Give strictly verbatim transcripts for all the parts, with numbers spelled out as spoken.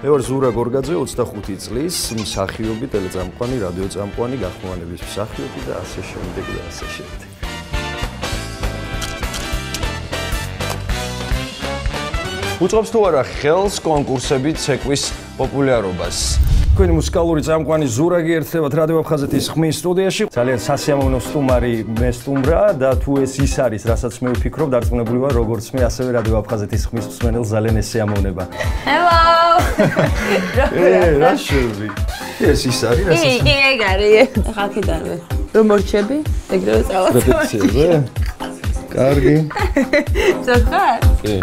მე ვარ ზურა გორგაძე, ოცდახუთი წლის, მსახიობი, ტელეწამყვანი, რადიოწამყვანი, გახმოვანების მსახიობი და ასე შემდეგ და ასე შემდეგ. უწყობს თუ არა ხელს კონკურსები ცეკვის პოპულარობას. თქვენი მუსიკალური წამყვანი ზურაგი ერთდებათ რადიო აფხაზეთის ხმის სტუდიაში. ძალიან სასიამოვნო სტუმარი მე სტუმრა და თუ ეს ის არის, რასაც მე ვფიქრობ, დარწმუნებული ვარ, როგორც მე, ასევე რადიო აფხაზეთის ხმის მსმენელს ძალიან ესიამოვნება. Hello. ე, რა შევი? ეს ის არის, რასაც კი, კი, ეგ არის. ხალხიდანვე. რომ მორჩები, ეგრევე წავალ. რეპეტიციაზე? კარგი. ზოგადად? კი.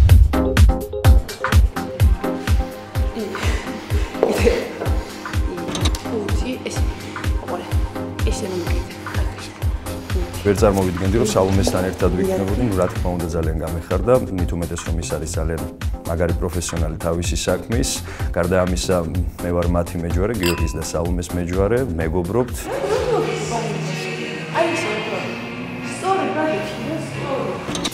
ვერ წარმოვიდგენდი, რომ სალომესთან ერთად ვიქნებოდი, ნუ რა თქმა უნდა ძალიან გამეხარდა, მით უმეტეს რომ ის არის ძალიან მაგარი პროფესიონალი თავისი საქმის. გარდა ამისა, მე ვარ მათი მეჯვარე, გიორგის და სალომეს მეჯვარე, მეგობრობთ. აი ეს უფრო. სწორი ბაიქი, სწორი.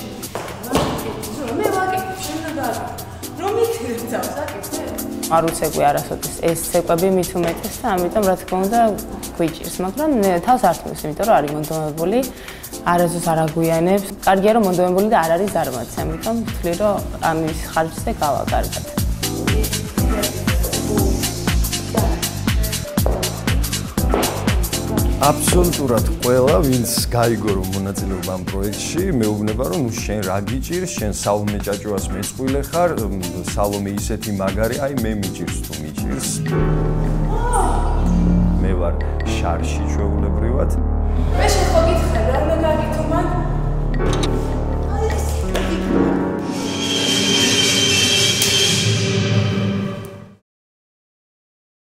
მე ვაკეთებ შემდგარ. რომ ითირებს აკეთე? არ უცეკვი არასოდეს ეს ცეკვები მით უმეტეს და ამიტომ რა თქმა უნდა გვიჭირს, მაგრამ თავს არ თმის, იმიტომ რომ არის მონდომებული, არასდროს არ აგვიანებს. კარგია რომ მონდომებული და არ არის ზარმაც, ამიტომ ვთვლი რომ ამის ხარჯზე გავაკარგოთ. აბსოლუტურად ყველა, ვინც გაიგო რომ მონაწილეობა ამ პროექტში, მეუბნება რომ ნუ შენ რა გიჭირს, შენ სალომე ჭაჭუას მეწყვილე ხარ, სალომე ისეთი მაგარი, აი მე მიჭირს თუ მიჭირს. მე ვარ შარში ჩვეულებრივად. მე შეხო გითხარ, რა უნდა გაგითო მან?